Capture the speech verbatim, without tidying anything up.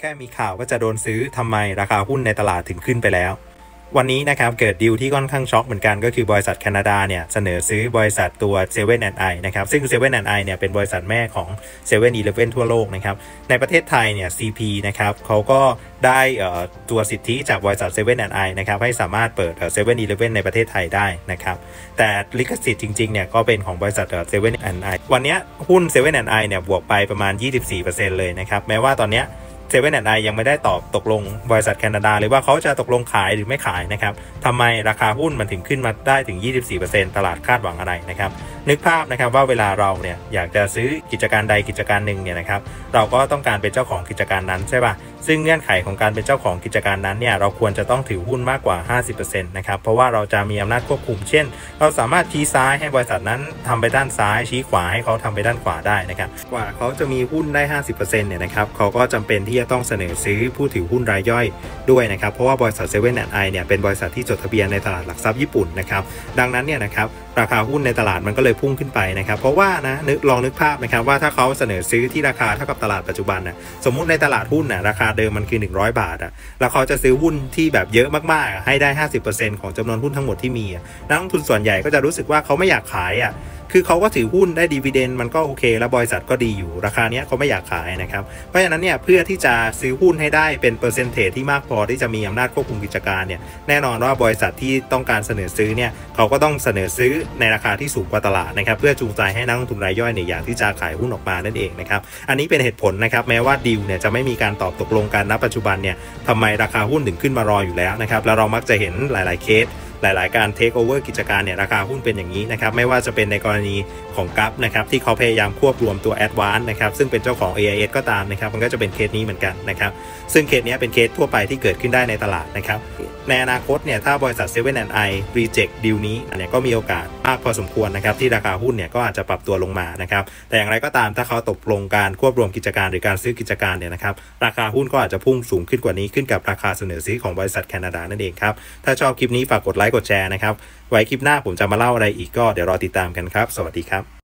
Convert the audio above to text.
ค่มีข่าวก็จะโดนซื้อทำไมราคาหุ้นในตลาดถึงขึ้นไปแล้ววันนี้นะครับเกิดดีลที่ค่อนข้างช็อกเหมือนกันก็คือบริษัทแคนาดาเนี่ยเสนอซื้อบริษัทตัวเซเว่นแอนด์ไอนะครับซึ่งเซเว่นแอนด์ไอเนี่ยเป็นบริษัทแม่ของเซเว่นอีเลฟเว่นทั่วโลกนะครับในประเทศไทยเนี่ย ซี พี นะครับเขาก็ได้ตัวสิทธิจากบริษัทเซเว่นแอนด์ไอนะครับให้สามารถเปิดเซเว่นอีเลฟเว่นในประเทศไทยได้นะครับแต่ลิขสิทธิ์จริงๆเนี่ยก็เป็นของบริษัทเซเว่นแอนด์ไอวันนี้หุ้นเซเว่นแอนด์ไอเนี่ยบวกไปประมาณ ยี่สิบสี่เปอร์เซ็นต์ เลยนะครับแม้ว่าตอนนี้เซเว่นแอนด์ไอยังไม่ได้ตอบตกลงบริษัทแคนาดาเลยว่าเขาจะตกลงขายหรือไม่ขายนะครับทำไมราคาหุ้นมันถึงขึ้นมาได้ถึง ยี่สิบสี่เปอร์เซ็นต์ ตลาดคาดหวังอะไรนะครับนึกภาพนะครับว่าเวลาเราเนี่ยอยากจะซื้อกิจการใดกิจการหนึ่งเนี่ยนะครับเราก็ต้องการเป็นเจ้าของกิจการนั้นใช่ป่ะซึ่งเงื่อนไขของการเป็นเจ้าของกิจการนั้นเนี่ยเราควรจะต้องถือหุ้นมากกว่า ห้าสิบเปอร์เซ็นต์ นะครับเพราะว่าเราจะมีอำนาจควบคุมเช่นเราสามารถชี้ซ้ายให้บริษัทนั้นทำไปด้านซ้ายชี้ขวาให้เขาทำไปด้านขวาได้นะครับกว่าเขาจะมีหุ้นได้ ห้าสิบเปอร์เซ็นต์ เนี่ยนะครับเขาก็จำเป็นที่จะต้องเสนอซื้อผู้ถือหุ้นรายย่อยด้วยนะครับเพราะว่าบริษัทเซเว่นแอนด์ไอเนี่ยเป็นบริษัทที่จดทะเบียนในตลาดหลักทรัพย์ญี่ปุ่นนะครับดังนั้นเนี่ยนะครับราคาหุ้นในตลาดมันก็เลยพุ่งขึ้นไปนะครับเพราะว่านะนึกลองนึกภาพนะครับว่าถ้าเขาเสนอซื้อที่ราคาเท่ากับตลาดปัจจุบันนะสมมุติในตลาดหุ้นนะราคาเดิมมันคือหนึ่งร้อยบาทอะแล้วเขาจะซื้อหุ้นที่แบบเยอะมากๆให้ได้ ห้าสิบเปอร์เซ็นต์ ของจำนวนหุ้นทั้งหมดที่มีนักลงทุนส่วนใหญ่ก็จะรู้สึกว่าเขาไม่อยากขายอะคือเขาก็ถือหุ้นได้ดีเวเดนมันก็โอเคแล้วบริษัทก็ดีอยู่ราคาเนี้ยเขาไม่อยากขายนะครับเพราะฉะนั้นเนี่ยเพื่อที่จะซื้อหุ้นให้ได้เป็นเปอร์เซนเทจที่มากพอที่จะมีอำนาจควบคุมกิจการเนี่ยแน่นอนว่าบริษัทที่ต้องการเสนอซื้อเนี่ยเขาก็ต้องเสนอซื้อในราคาที่สูงกว่าตลาดนะครับเพื่อจูงใจให้นักลงทุนรายย่อยเนี่ยอยากที่จะขายหุ้นออกมานั่นเองนะครับอันนี้เป็นเหตุผลนะครับแม้ว่าดีลเนี่ยจะไม่มีการตอบตกลงกันณปัจจุบันเนี่ยทำไมราคาหุ้นถึงขึ้นมารออยู่แล้วนะครับแล้วเรามักจะเห็นหลายๆเคสหลายๆการเทคโอเวอร์กิจการเนี่ยราคาหุ้นเป็นอย่างนี้นะครับไม่ว่าจะเป็นในกรณีของกัฟนะครับที่เขาพยายามควบรวมตัว Advance นะครับซึ่งเป็นเจ้าของ เอ ไอ เอส ก็ตามนะครับมันก็จะเป็นเคสนี้เหมือนกันนะครับซึ่งเคสนี้เป็นเคสทั่วไปที่เกิดขึ้นได้ในตลาดนะครับในอนาคตเนี่ยถ้าบริษัท เซเว่นแอนด์ไอ reject ดีลนี้เนี่ยก็มีโอกาสมากพอสมควรนะครับที่ราคาหุ้นเนี่ยก็อาจจะปรับตัวลงมานะครับแต่อย่างไรก็ตามถ้าเขาตกลงการควบรวมกิจการหรือการซื้อกิจการเนี่ยนะครับราคาหุ้นก็อาจจะพุ่งสูงขึ้นกว่านี้ขึ้นกับราคาเสนอซื้อของบริษัทแคนาดานั่นเองครับถ้าชอบคลิปนี้ฝากกดไลค์กดแชร์นะครับไว้คลิปหน้าผมจะมาเล่าอะไรอีกก็เดี๋ยวรอติดตามกันครับสวัสดีครับ